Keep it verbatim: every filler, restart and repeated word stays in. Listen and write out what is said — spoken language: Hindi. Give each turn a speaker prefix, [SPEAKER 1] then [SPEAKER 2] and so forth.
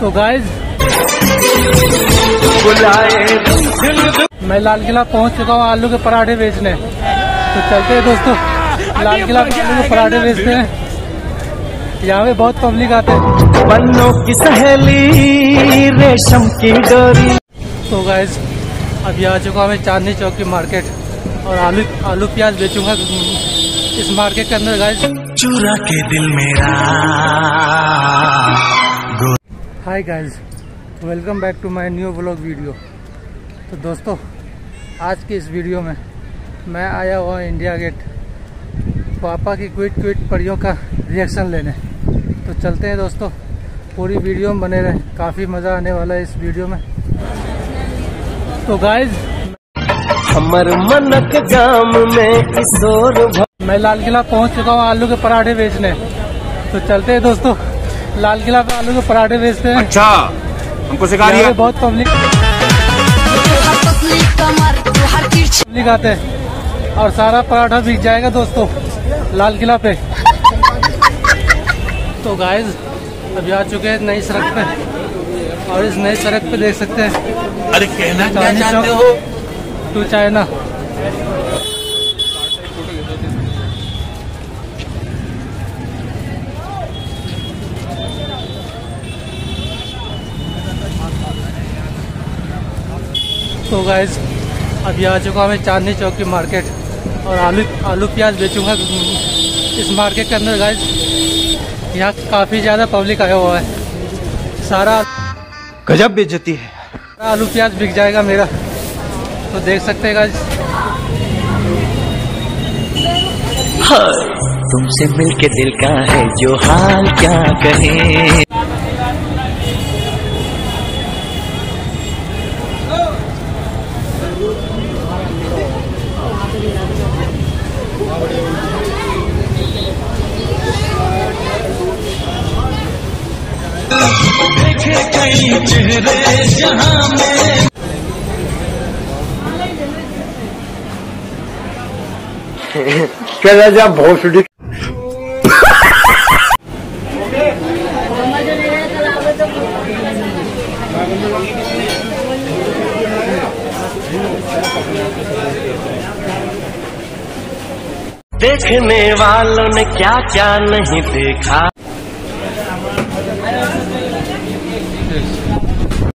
[SPEAKER 1] तो गाइज मैं लाल किला पहुंच चुका हूँ आलू के पराठे बेचने। तो चलते हैं दोस्तों, लाल किला पे आलू के पराठे बेचते हैं। यहाँ पे बहुत पब्लिक आते हैं।
[SPEAKER 2] बन्नों की सहेली रेशम की डोरी।
[SPEAKER 1] तो गाइज अभी आ चुका हूँ मैं चांदनी चौक की मार्केट और आलू आलू प्याज बेचूंगा इस मार्केट के अंदर। गाइज
[SPEAKER 2] चुरा के दिल मेरा।
[SPEAKER 1] Hi guys, welcome back to my new vlog video. तो दोस्तों आज की इस वीडियो में मैं आया हुआ इंडिया गेट पापा की क्विट क्विट परियों का रिएक्शन लेने। तो चलते हैं दोस्तों, पूरी वीडियो में बने रहें, काफ़ी मज़ा आने वाला है इस वीडियो में। तो गाइज
[SPEAKER 2] हमर मनक जाम में किशोर
[SPEAKER 1] मैं लाल किला पहुंच चुका हूँ आलू के पराठे बेचने। तो चलते हैं दोस्तों, लाल किला पे आलू के पराठे बेचते हैं।
[SPEAKER 3] अच्छा, हमको सिखा रही है।
[SPEAKER 1] बहुत पब्लिक पब्लिक आते हैं और सारा पराठा बिक जाएगा दोस्तों लाल किला पे। तो गाइज अभी आ चुके हैं नई सड़क पे और इस नई सड़क पे देख सकते हैं।
[SPEAKER 3] अरे कहना क्या चाहते हो?
[SPEAKER 1] To China. तो गाइज अभी आ चुका हूँ मैं चांदनी चौक की मार्केट और आलू आलू प्याज बेचूंगा इस मार्केट के अंदर। गाइज यहाँ काफ़ी ज़्यादा पब्लिक आया हुआ है। सारा
[SPEAKER 3] गजब बेइज्जती है।
[SPEAKER 1] सारा आलू प्याज बिक जाएगा मेरा। तो देख सकते हैं गाइज।
[SPEAKER 2] तुमसे मिलके दिल का है जो हाल क्या कहे। देखे कई चेहरे जहां में
[SPEAKER 3] क्या जा भोसड़ी।
[SPEAKER 2] देखने वालों ने क्या क्या नहीं देखा।